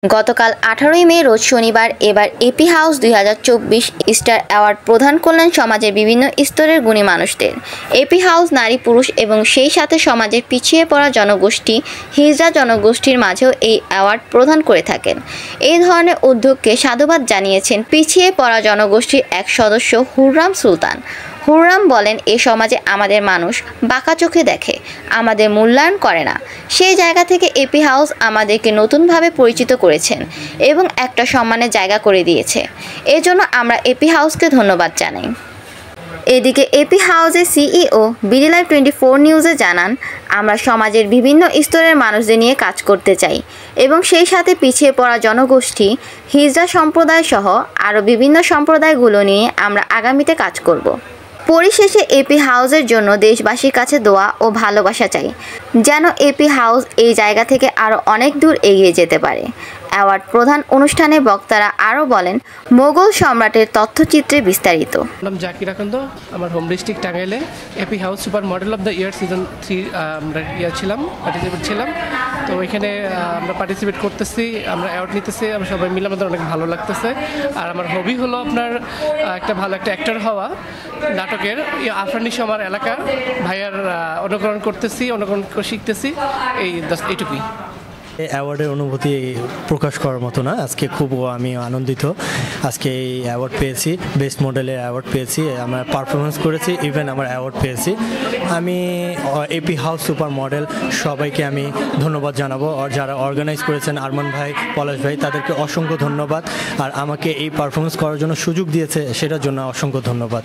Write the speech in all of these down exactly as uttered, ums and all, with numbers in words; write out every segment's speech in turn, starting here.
গতকাল আঠারোই মে রোজ শনিবার এবার এপি হাউস দুই হাজার চব্বিশ স্টার অ্যাওয়ার্ড প্রদান করলেন সমাজের বিভিন্ন স্তরের গুণী মানুষদের। এপি হাউস নারী পুরুষ এবং সেই সাথে সমাজের পিছিয়ে পড়া জনগোষ্ঠী হিজড়া জনগোষ্ঠীর মাঝেও এই অ্যাওয়ার্ড প্রদান করে থাকেন। এই ধরনের উদ্যোগকে সাধুবাদ জানিয়েছেন পিছিয়ে পড়া জনগোষ্ঠীর এক সদস্য হুররাম সুলতান। হুররাম বলেন, এ সমাজে আমাদের মানুষ বাঁকা চোখে দেখে, আমাদের মূল্যায়ন করে না। সেই জায়গা থেকে এপি হাউস আমাদেরকে নতুনভাবে পরিচিত করেছেন এবং একটা সম্মানের জায়গা করে দিয়েছে। এজন্য আমরা এপি হাউসকে ধন্যবাদ জানাই। এদিকে এপি হাউসের CEO BD live twenty four নিউজে জানান, আমরা সমাজের বিভিন্ন স্তরের মানুষদের নিয়ে কাজ করতে চাই এবং সেই সাথে পিছিয়ে পড়া জনগোষ্ঠী হিজড়া সম্প্রদায় সহ আরও বিভিন্ন সম্প্রদায়গুলো নিয়ে আমরা আগামীতে কাজ করব। পরিশেষে এপি হাউসের জন্য দেশবাসীর কাছে দোয়া ও ভালোবাসা চাই, যেন এপি হাউস এই জায়গা থেকে আরও অনেক দূর এগিয়ে যেতে পারে। অ্যাওয়ার্ড প্রধান অনুষ্ঠানে বক্তারা আরও বলেন, মোগল সম্রাটের তথ্যচিত্রে বিস্তারিত। নাম জাকির আকন্দ, আমার হোম ডিস্ট্রিক্ট টাঙ্গাইলে AP house super model of the year season three আমরা ইয়ার ছিলাম পার্টিসিপেট ছিলাম। তো ওইখানে আমরা পার্টিসিপেট করতেছি, আমরা অ্যাওয়ার্ড নিতেছি, আমরা সবাই মিলে আমাদের অনেক ভালো লাগতেছে। আর আমার হবি হলো আপনার একটা ভালো একটা অ্যাক্টর হওয়া নাটকের। আফরানিস আমার এলাকার ভাইয়ার অনুকরণ করতেছি, অনুকরণ শিখতেছি, এই এইটুকুই। অ্যাওয়ার্ডের অনুভূতি প্রকাশ করার মতো না। আজকে খুব আমি আনন্দিত, আজকে এই অ্যাওয়ার্ড পেয়েছি, বেস্ট মডেলের অ্যাওয়ার্ড পেয়েছি, আমার পারফরমেন্স করেছি, ইভেন আমার অ্যাওয়ার্ড পেয়েছি। আমি এপি হাউস সুপার মডেল সবাইকে আমি ধন্যবাদ জানাবো, আর যারা অর্গানাইজ করেছেন আরমান ভাই, পলাশ ভাই, তাদেরকে অসংখ্য ধন্যবাদ। আর আমাকে এই পারফরমেন্স করার জন্য সুযোগ দিয়েছে, সেটার জন্য অসংখ্য ধন্যবাদ।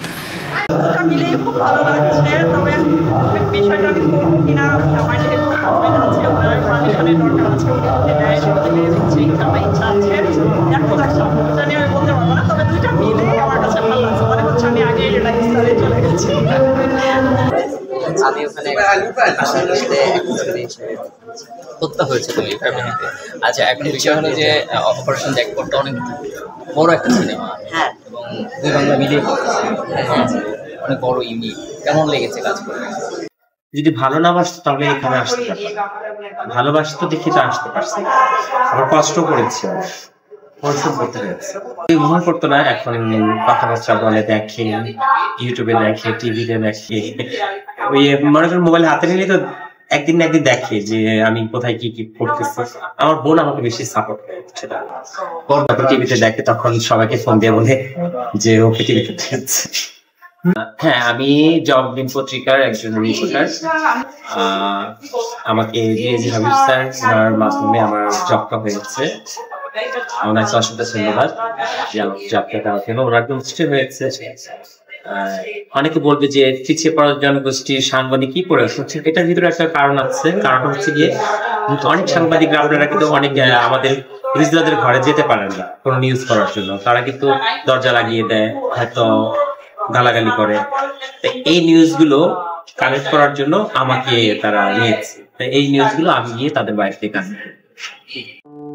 খুব ভালো লাগছে, তবে বিষয়টা আমি করবো কিনা আমার যেহেতু হাজবেন্ড আছে, ওনার পারমিশনের দরকার আছে, উনি দেয় সেটা মেনে দিচ্ছি, আমার ইচ্ছা আছে। দেখা যাক, ওটা নিয়ে আমি বলতে পারবো না, তবে দুইটা মিলে আমার কাছে ভালো লাগছে, মনে হচ্ছে আমি আগে লাইফস্টাইলে চলে গেছি। আমি ওখানে হত্যা হয়েছে তুমি ফ্যামিলিতে। আচ্ছা, এখন বিষয় হলো যে অপারেশন জ্যাকপটটা অনেক বড় একটা সিনেমা, হ্যাঁ, এবং দুই বাংলা মিলিয়ে অনেক বড় ইউনিট। কেমন লেগেছে কাজ করে? যদি ভালো না বাসতো তাহলে এখানে আসতে পারতাম, ভালোবাসতো দেখি তো আসতে পারছি, আবার কষ্ট করেছি, পরিশ্রম করতে হয়েছে। মনে করতো না, এখন কথাবার্তা বলে, দেখে ইউটিউবে, দেখে টিভিতে, দেখে ওই মনে করেন মোবাইল হাতে নিলে তো একদিন না একদিন দেখে যে আমি কোথায় কি কি করতেছি। আমার বোন আমাকে বেশি সাপোর্ট করছে, টিভিতে দেখে, তখন সবাইকে ফোন দিয়ে বলে যে ওকে টিভিতে দেখছে। হ্যাঁ, আমি জব দিন পত্রিকার একজন রিপোর্টার। আমাকে স্যার মাধ্যমে আমার জবটা হয়েছে, ওনাকে অসংখ্য ধন্যবাদ যে আমার জবটা দেওয়ার জন্য। ওনার প্রতিষ্ঠা হয়েছে। অনেকে বলবে যে পিছিয়ে পড়া জনগোষ্ঠীর সাংবাদিক কি করে হচ্ছে, এটার ভিতরে একটা কারণ আছে। কারণ হচ্ছে গিয়ে অনেক সাংবাদিকরা আপনারা কিন্তু অনেক আমাদের রিজনাদের ঘরে যেতে পারেন না কোনো নিউজ করার জন্য, তারা কিন্তু দরজা লাগিয়ে দেয়, হয়তো গালাগালি করে। এই নিউজগুলো কালেক্ট করার জন্য আমাকে তারা নিয়েছে, এই নিউজগুলো আমি গিয়ে তাদের বাড়িতে কাজ করি।